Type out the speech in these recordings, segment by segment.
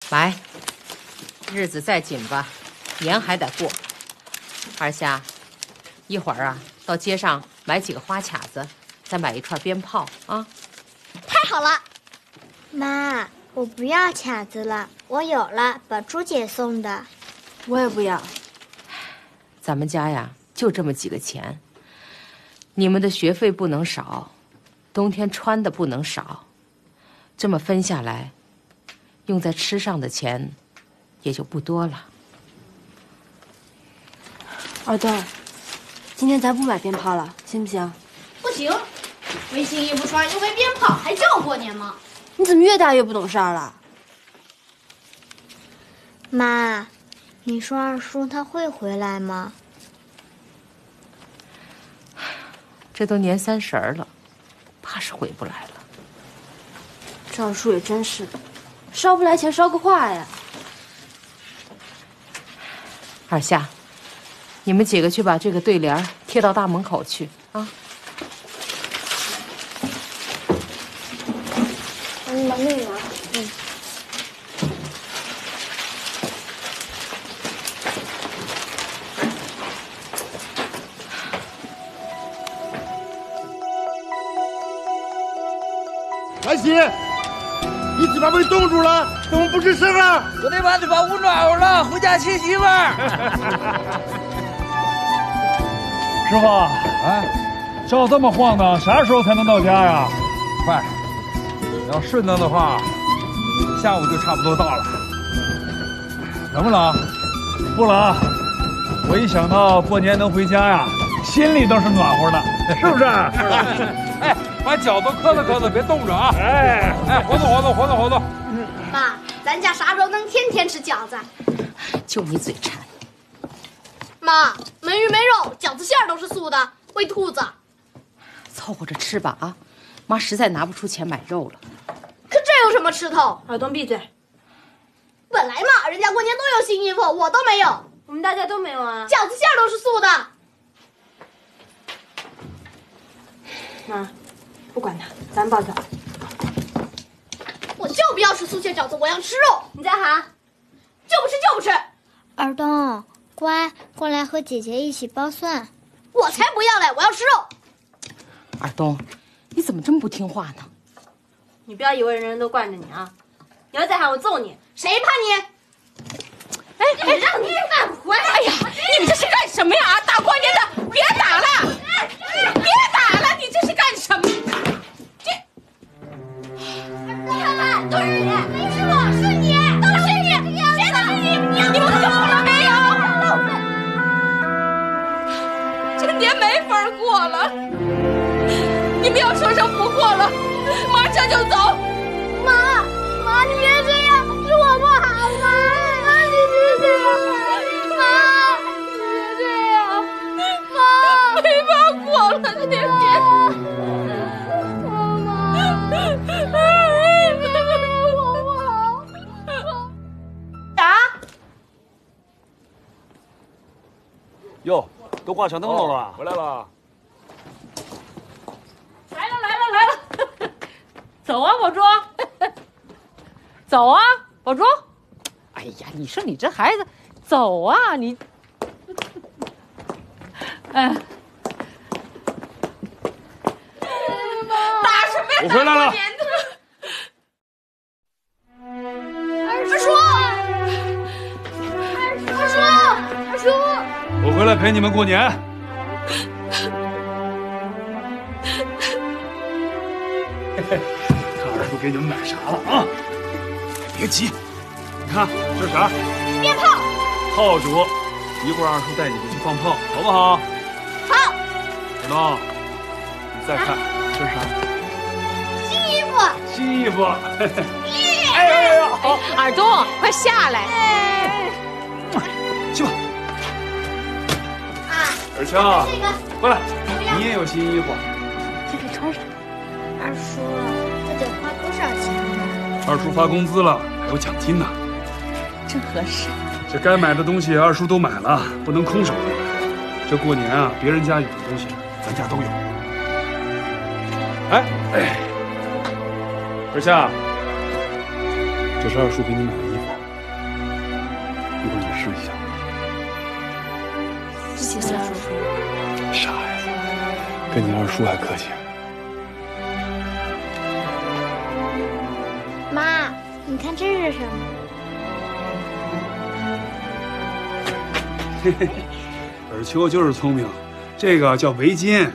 来，日子再紧吧，年还得过。二夏，一会儿啊，到街上买几个花卡子，再买一串鞭炮啊。 太好了， 妈，我不要卡子了，我有了，宝珠姐送的。 我也不要。 咱们家呀，就这么几个钱，你们的学费不能少，冬天穿的不能少，这么分下来，用在吃上的钱也就不多了。 二东，今天咱不买鞭炮了，行不行？ 不行，没新衣服穿又没鞭炮，还叫过年吗？ 你怎么越大越不懂事儿了？ 妈，你说二叔他会回来吗？ 这都年30了，怕是回不来了。 这二叔也真是的，烧不来钱烧个话呀。 二夏，你们几个去把这个对联贴到大门口去啊。 你把那个拿。 兰溪，你嘴巴被冻住了，怎么不吱声啊？ 我得把嘴巴捂暖和了，回家娶媳妇儿。 师傅，照这么晃荡，啥时候才能到家呀？ 快，要顺当的话，下午就差不多到了。 冷不冷？不冷。我一想到过年能回家呀，心里都是暖和的，是不是？ 哎，把脚都磕着，别冻着啊！哎，活动。 爸，咱家啥时候能天天吃饺子？ 就你嘴馋。 妈，没鱼没肉，饺子馅儿都是素的，喂兔子。 凑合着吃吧啊！妈实在拿不出钱买肉了。 可这有什么吃头？ 二东闭嘴！ 本来嘛，人家过年都有新衣服，我都没有。 我们大家都没有啊。 饺子馅儿都是素的。 妈，不管他，咱包饺子。 我就不要吃素馅饺子，我要吃肉。 你再喊， 就不吃。 二东，乖，过来和姐姐一起剥蒜。 我才不要嘞，我要吃肉。 二东，你怎么这么不听话呢？ 你不要以为人人都惯着你啊！你要再喊我揍你！ 谁怕你？ 哎，让你返回！ 哎呀，你们这是干什么呀？大过年的，别打了！别打了！你这是干什么？这， 你看看，都是你，没是我，是你，都是你，谁都是你！你们懂了没有？ 这年没法过了，你们要说声不过了，妈这就走。 妈，你别这样，是我不好，妈，你别这样，妈，你别这样，妈， 没法过了，这天天。 哟，都挂小灯笼了， 回来了。 来了，走啊，宝珠，走啊，宝珠。哎呀，你说你这孩子，走啊你。哎，打什么呀？ 我回来了。 二叔， 我回来陪你们过年。看二叔给你们买啥了啊？别急，你看这是啥？ 鞭炮。 炮竹，一会儿二叔带你们去放炮，好不好？ 好。 耳东，你再看这是啥？ 新衣服。 新衣服。哎呀，好， 耳东，快下来。 去吧。 啊， 尔乔， 这个过来，你也有新衣服。 这个穿上。 二叔，这得花多少钱呢？ 二叔发工资了，还有奖金呢。 真合适。 这该买的东西二叔都买了，不能空手回来。这过年啊，别人家有的东西，咱家都有。哎，尔夏，这是二叔给你买的衣服。 释一下。 谢谢叔叔。 傻孩子，跟你二叔还客气。 妈，你看这是什么？ 嘿嘿，尔秋就是聪明，这个叫围巾。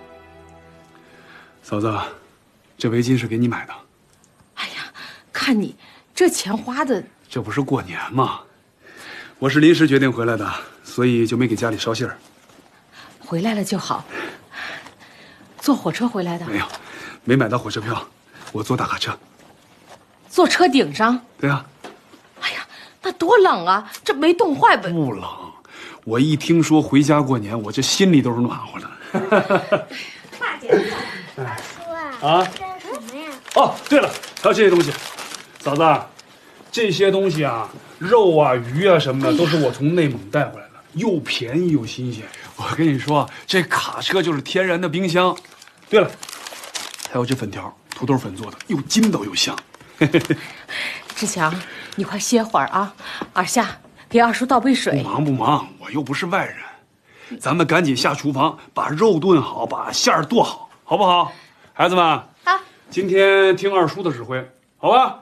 嫂子，这围巾是给你买的。 哎呀，看你这钱花的， 这不是过年吗？我是临时决定回来的，所以就没给家里捎信儿。 回来了就好。坐火车回来的？ 没有，没买到火车票，我坐大卡车。 坐车顶上？ 对啊。 哎呀，那多冷啊！这没冻坏吧？ 不冷，我一听说回家过年，我这心里都是暖和的。 大姐，二叔啊，这是什么呀？ 哦，对了，还有这些东西，嫂子，这些东西啊，肉啊、鱼啊什么的，都是我从内蒙带回来的，又便宜又新鲜。我跟你说，这卡车就是天然的冰箱。对了，还有这粉条，土豆粉做的，又筋道又香。 志强，你快歇会儿啊！二夏，给二叔倒杯水。 不忙不忙，我又不是外人。咱们赶紧下厨房，把肉炖好，把馅儿剁好，好不好？孩子们， 好。 今天听二叔的指挥，好吧？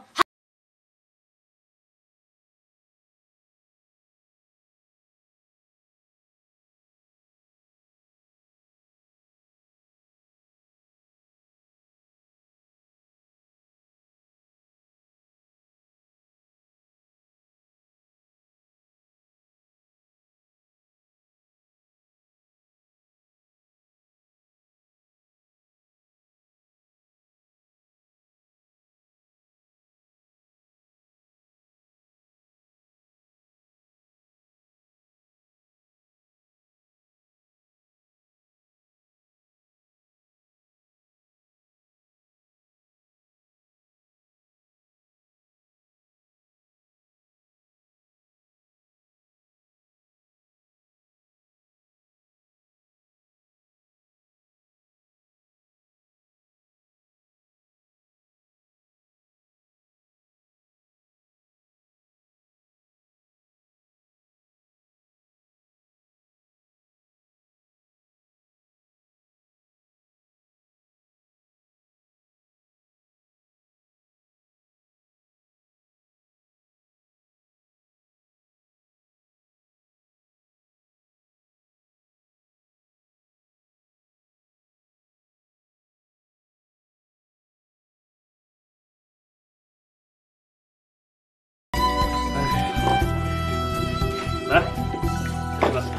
来，孩子。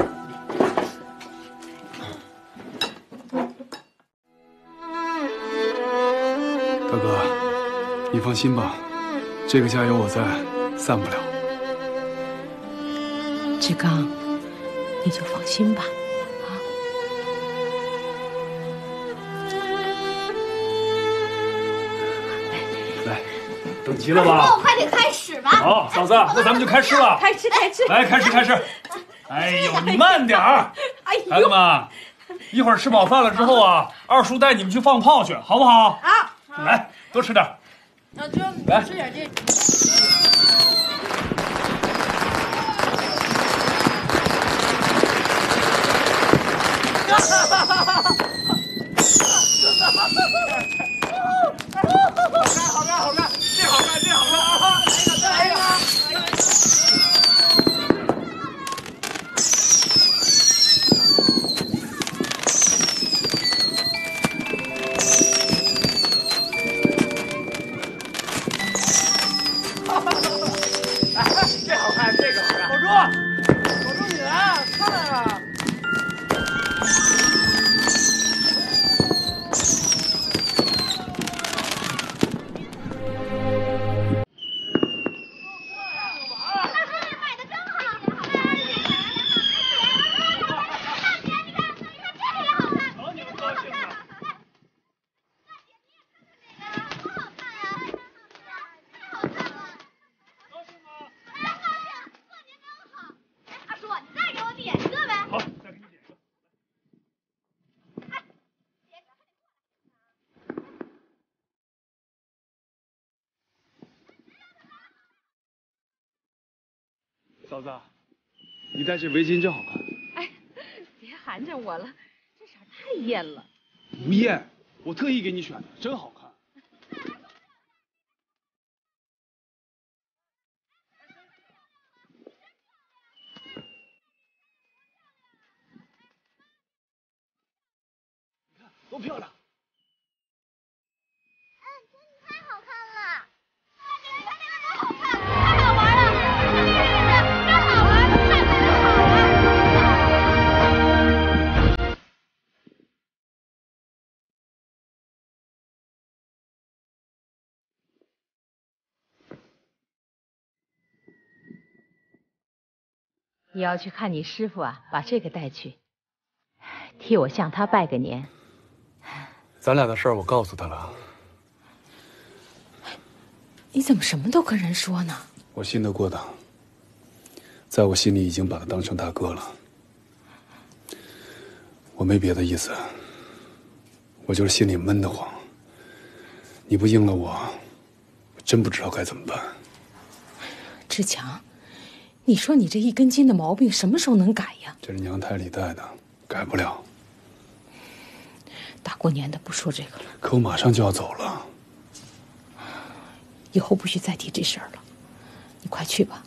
大哥，你放心吧，这个家有我在，散不了。 志刚，你就放心吧。 来，等齐了吧？ 快点开始吧。 好，嫂子，那咱们就开吃了。 开吃，开吃。 来，开吃。哎呦，你慢点儿。 哎呦， 孩子们，一会儿吃饱饭了之后啊，二叔带你们去放炮去，好不好？ 好。 来，多吃点。 那就来吃点这。 好看，这好看啊！来一个。这好看，这个好看。保住你来，看啊！ 嫂子， 你戴这围巾真好看。 哎，别寒碜我了，这色太艳了。 不艳，我特意给你选的，真好看。你看多漂亮！ 真的太好看了！你看这个多好看，太好玩了！这个日子真好玩，上班真好玩。 你要去看你师傅啊，把这个带去，替我向他拜个年。 咱俩的事儿我告诉他了。 你怎么什么都跟人说呢？ 我信得过他，在我心里已经把他当成大哥了。我没别的意思，我就是心里闷得慌。你不应了我，我真不知道该怎么办。 志强，你说你这一根筋的毛病什么时候能改呀？ 这是娘胎里带的，改不了。 大过年的不说这个了。 可我马上就要走了。 以后不许再提这事儿了，你快去吧。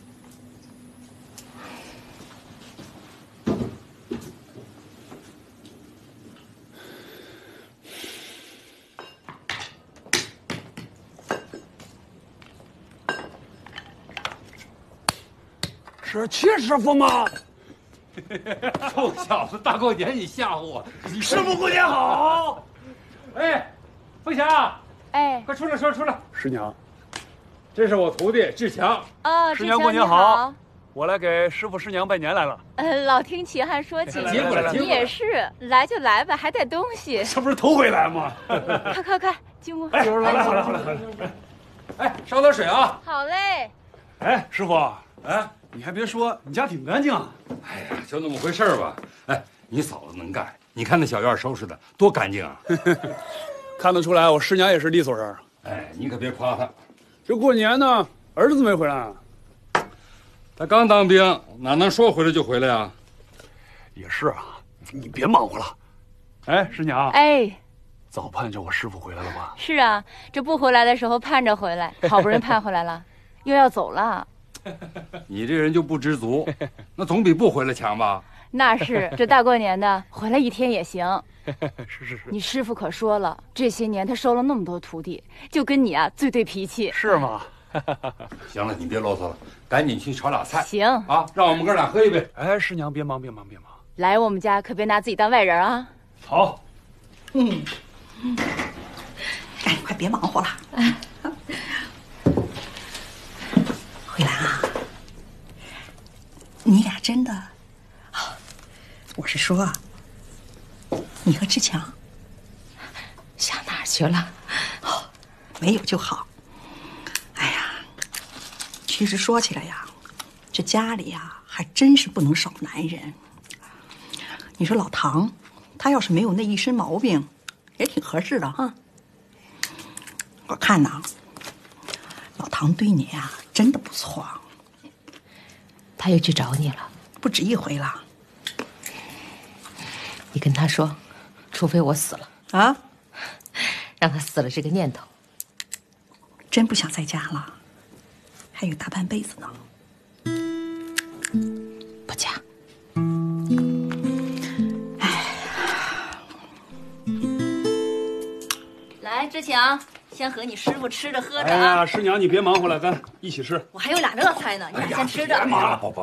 是七师傅吗？ 臭小子，大过年你吓唬我！ 师傅过年好。 哎，凤霞， 哎， 快出来，出来！ 师娘， 这是我徒弟志强。 哦， 师娘过年好，我来给师傅师娘拜年来了。 老听齐汉说起， 接过来， 你也是，来就来吧，还带东西。 这不是头回来吗？ 快，进屋。 哎，好来。 哎，烧点水啊！ 好嘞。 哎，师傅， 哎， 你还别说，你家挺干净啊。 哎呀，就那么回事儿吧。哎，你嫂子能干，你看那小院收拾的多干净啊！ 看得出来，我师娘也是利索人。 哎，你可别夸她， 这过年呢，儿子没回来。 他刚当兵，哪能说回来就回来呀？ 也是啊，你别忙活了。哎，师娘， 哎， 早盼着我师傅回来了吧？ 是啊，这不回来的时候盼着回来，好不容易盼回来了，又要走了。 你这人就不知足，那总比不回来强吧？ 那是，这大过年的回来一天也行。 是。 你师傅可说了，这些年他收了那么多徒弟，就跟你啊最对脾气。 是吗？ 行了，你别啰嗦了，赶紧去炒俩菜。 行啊，让我们哥俩喝一杯。 哎，师娘别忙。 来我们家可别拿自己当外人啊。 好。 哎，快别忙活了。慧兰啊，你俩真的，我是说，你和志强想哪儿去了？ 没有就好。哎呀，其实说起来呀，这家里呀还真是不能少男人。你说老唐，他要是没有那一身毛病，也挺合适的哈。我看呐，老唐对你呀真的不错。 他又去找你了？ 不止一回了。 你跟他说，除非我死了啊， 让他死了这个念头。 真不想在家了，还有大半辈子呢。 不嫁。 来，志强，先和你师傅吃着喝着哎呀，师娘你别忙活了，咱一起吃。 我还有俩热菜呢，你俩先吃着。 别忙了，不。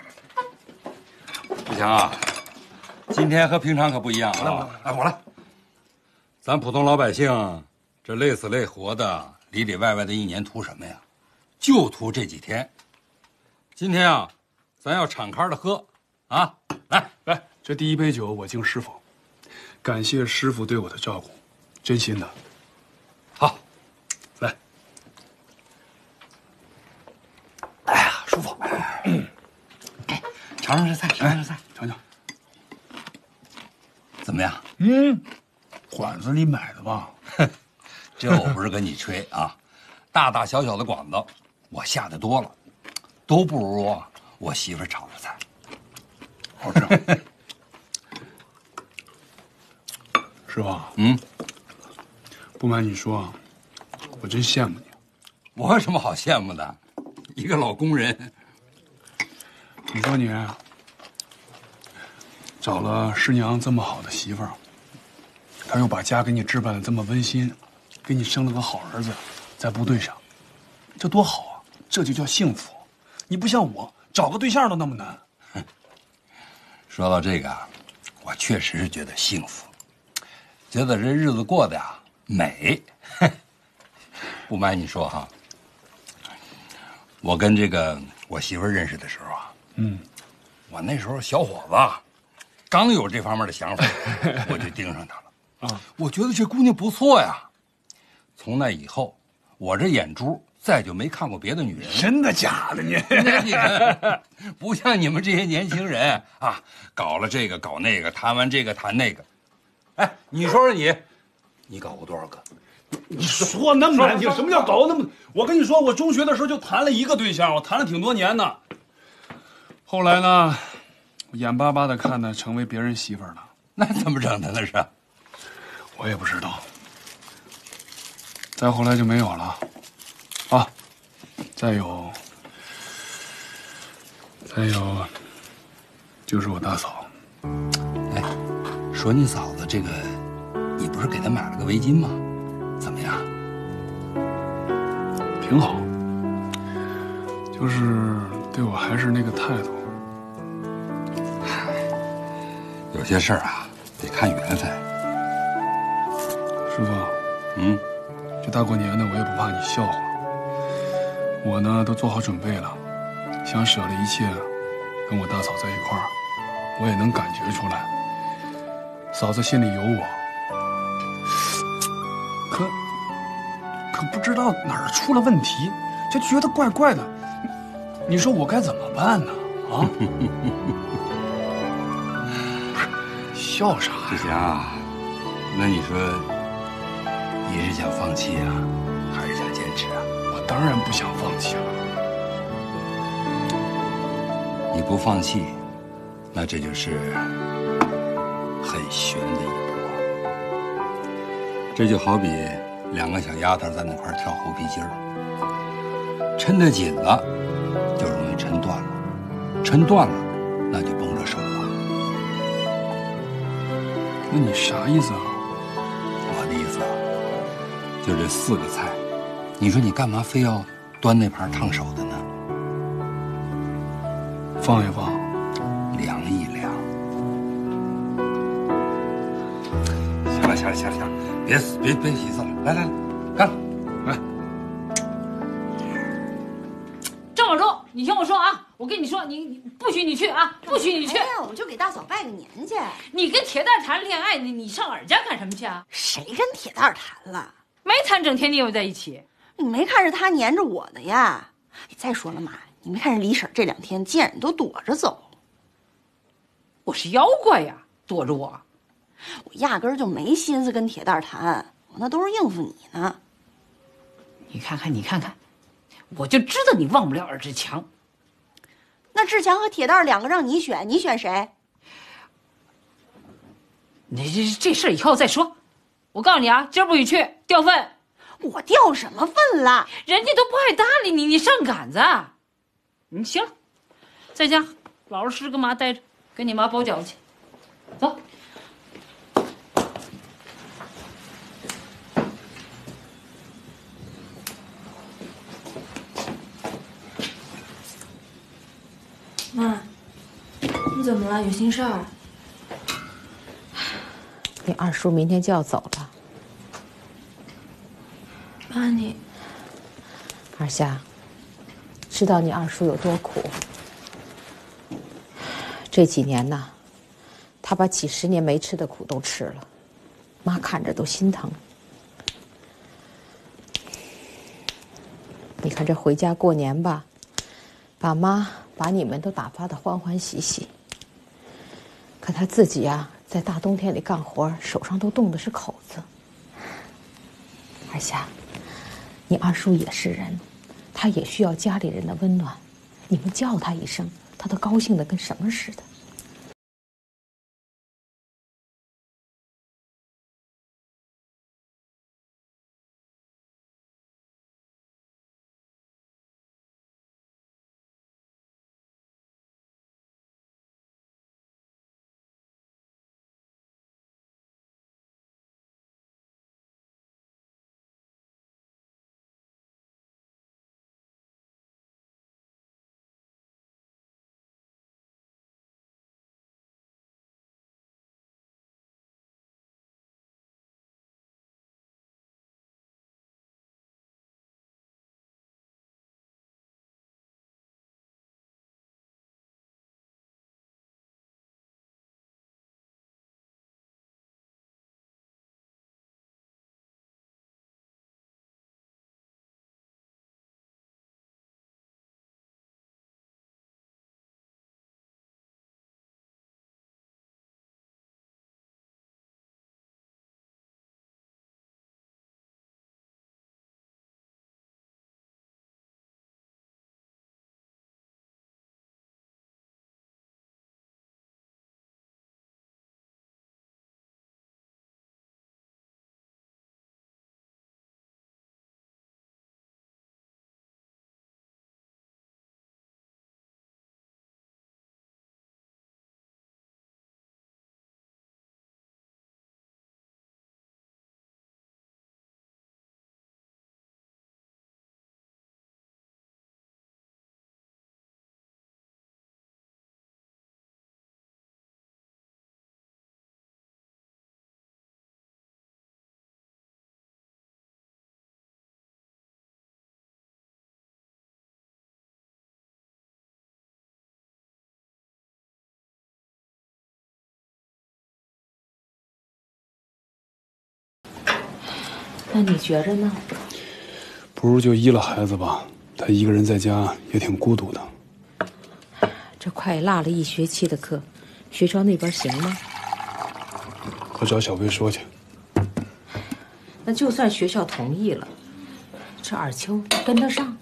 志强啊，今天和平常可不一样啊！来，我来。咱普通老百姓，这累死累活的，里里外外的一年图什么呀？就图这几天。今天啊，咱要敞开的喝，啊！来， 这第一杯酒我敬师傅，感谢师傅对我的照顾，真心的。 好， 来。 哎呀，舒服。 尝尝这菜，尝尝。怎么样？ 馆子里买的吧？ 这我不是跟你吹啊，大大小小的馆子，我下的多了，都不如我媳妇炒的菜。 好吃。师傅，不瞒你说啊，我真羡慕你。 我有什么好羡慕的？一个老工人。 你说你找了师娘这么好的媳妇儿，她又把家给你置办的这么温馨，给你生了个好儿子，在部队上，这多好啊！这就叫幸福。你不像我，找个对象都那么难。 说到这个，我确实是觉得幸福，觉得这日子过得呀美。不瞒你说哈，我跟我媳妇认识的时候啊，我那时候小伙子，刚有这方面的想法，我就盯上她了。啊，我觉得这姑娘不错呀。从那以后，我这眼珠再就没看过别的女人。 真的假的你？ 你看，不像你们这些年轻人啊，搞了这个搞那个，谈完这个谈那个。哎，你说说你搞过多少个？ 你说那么难听，什么叫搞那么？我跟你说，我中学的时候就谈了一个对象，我谈了挺多年呢。后来呢，我眼巴巴的看她成为别人媳妇儿了。 那怎么整的那是？ 我也不知道。再后来就没有了。啊，再有，就是我大嫂。 哎，说你嫂子这个，你不是给她买了个围巾吗？怎么样？ 挺好，就是对我还是那个态度。 有些事儿啊，得看缘分。 师傅，这大过年的，我也不怕你笑话。我呢，都做好准备了，想舍了一切，跟我大嫂在一块儿。我也能感觉出来，嫂子心里有我。可不知道哪儿出了问题，就觉得怪怪的。你说我该怎么办呢？啊？笑啥呀？ 志祥，那你说你是想放弃啊，还是想坚持啊？ 我当然不想放弃了。 你不放弃，那这就是很悬的一步。这就好比两个小丫头在那块跳猴皮筋儿，抻得紧了，就容易抻断了；抻断了，那就绷着手了。 那你啥意思啊？ 我的意思啊，就这4个菜，你说你干嘛非要端那盘烫手的呢？ 放一放， 凉一凉。行了，别洗色了，来，干了，来。 郑小周，你听我说啊，我跟你说，你不许你去啊，不许你去。 哎呀，我就给大嫂拜个年去。 你跟铁蛋谈恋爱，你上俺家干什么去啊？ 谁跟铁蛋谈了？ 没谈，整天腻歪在一起。 你没看着他黏着我的呀？再说了妈，你没看着李婶这2天见人都躲着走。 我是妖怪呀，躲着我。 我压根儿就没心思跟铁蛋谈，我那都是应付你呢。 你看看，我就知道你忘不了尔志强。 那志强和铁蛋2个让你选，你选谁？ 你这事以后再说。我告诉你啊，今儿不许去，掉份。 我掉什么份了？ 人家都不爱搭理你，你上杆子。你行了，在家老实跟妈待着，给你妈包饺子去。走。 妈，你怎么了？有心事儿？ 你二叔明天就要走了。 妈，你二夏，知道你二叔有多苦。这几年呢，他把几10年没吃的苦都吃了，妈看着都心疼。你看这回家过年吧，爸妈把你们都打发得欢欢喜喜，可他自己呀，在大冬天里干活，手上都冻的是口子。二夏，你二叔也是人，他也需要家里人的温暖，你们叫他一声，他都高兴得跟什么似的。 那你觉着呢？ 不如就依了孩子吧，他一个人在家也挺孤独的。 这快落了1学期的课，学校那边行吗？ 我找小薇说去。 那就算学校同意了，这尔秋跟得上？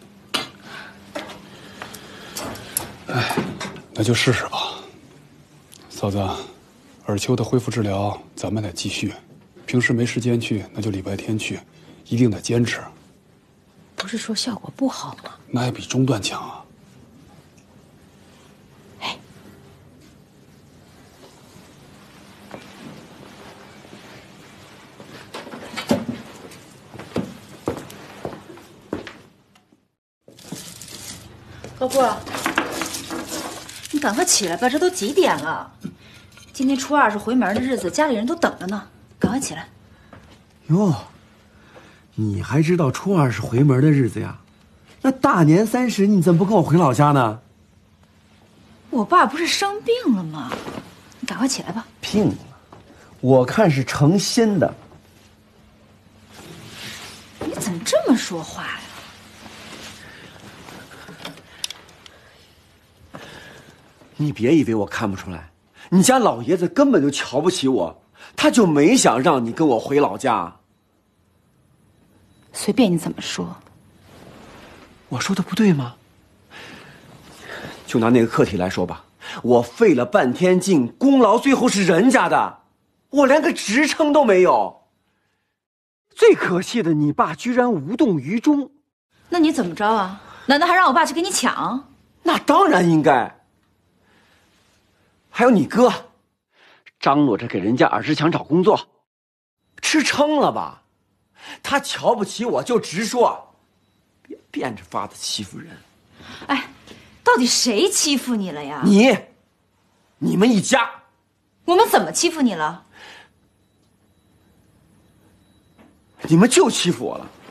哎，那就试试吧。嫂子，尔秋的恢复治疗咱们得继续，平时没时间去，那就礼拜天去，一定得坚持。 不是说效果不好吗？ 那也比中断强啊。 老顾，你赶快起来吧，这都几点了？今天初2是回门的日子，家里人都等着呢，赶快起来。 哟，你还知道初2是回门的日子呀？那大年30你怎么不跟我回老家呢？ 我爸不是生病了吗？你赶快起来吧。 病了，我看是成心的。 你怎么这么说话呀？ 你别以为我看不出来，你家老爷子根本就瞧不起我，他就没想让你跟我回老家。 随便你怎么说。 我说的不对吗？就拿那个课题来说吧，我费了半天劲，功劳最后是人家的，我连个职称都没有。最可气的，你爸居然无动于衷。 那你怎么着啊？难道还让我爸去跟你抢？ 那当然应该。还有你哥，张罗着给人家尔志强找工作，吃撑了吧？他瞧不起我就直说，别变着法子欺负人。 哎，到底谁欺负你了呀？ 你们一家。 我们怎么欺负你了？ 你们就欺负我了。